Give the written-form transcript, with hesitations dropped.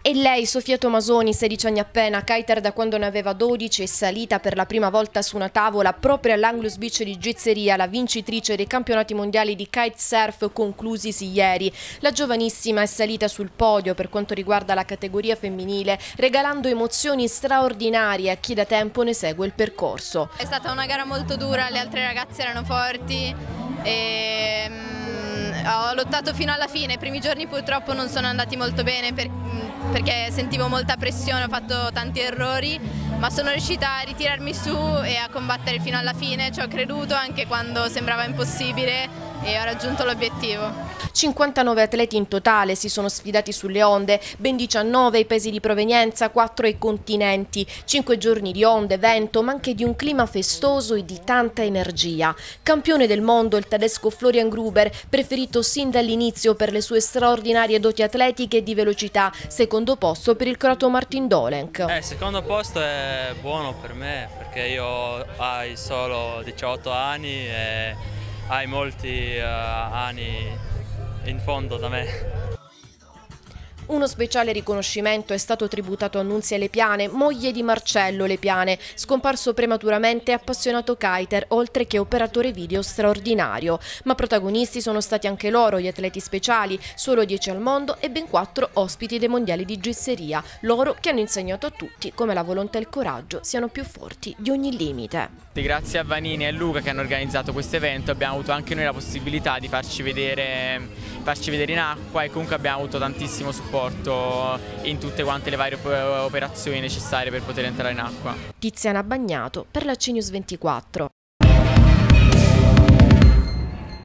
E lei, Sofia Tomasoni, 16 anni appena, kiter da quando ne aveva 12, è salita per la prima volta su una tavola proprio all'Anglus Beach di Gizzeria, la vincitrice dei campionati mondiali di kitesurf conclusisi ieri. La giovanissima è salita sul podio per quanto riguarda la categoria femminile, regalando emozioni straordinarie a chi da tempo ne segue il percorso. È stata una gara molto dura, le altre ragazze erano forti e ho lottato fino alla fine. I primi giorni purtroppo non sono andati molto bene perché sentivo molta pressione, ho fatto tanti errori, ma sono riuscita a ritirarmi su e a combattere fino alla fine. Ci ho creduto anche quando sembrava impossibile e ho raggiunto l'obiettivo. 59 atleti in totale si sono sfidati sulle onde, ben 19 i paesi di provenienza, 4 i continenti, 5 giorni di onde, vento, ma anche di un clima festoso e di tanta energia. Campione del mondo il tedesco Florian Gruber, preferito sin dall'inizio per le sue straordinarie doti atletiche e di velocità, secondo posto per il croato Martin Dolenk. Il secondo posto è buono per me perché io ho solo 18 anni e hai molti anni in fondo da me. Uno speciale riconoscimento è stato tributato a Nunzia Lepiane, moglie di Marcello Lepiane, scomparso prematuramente e appassionato kiter, oltre che operatore video straordinario. Ma protagonisti sono stati anche loro, gli atleti speciali, solo 10 al mondo e ben 4 ospiti dei mondiali di Gizzeria, loro che hanno insegnato a tutti come la volontà e il coraggio siano più forti di ogni limite. Grazie a Vanini e Luca che hanno organizzato questo evento abbiamo avuto anche noi la possibilità di farci vedere in acqua e comunque abbiamo avuto tantissimo supporto in tutte quante le varie operazioni necessarie per poter entrare in acqua. Tiziana Bagnato per la CNews 24.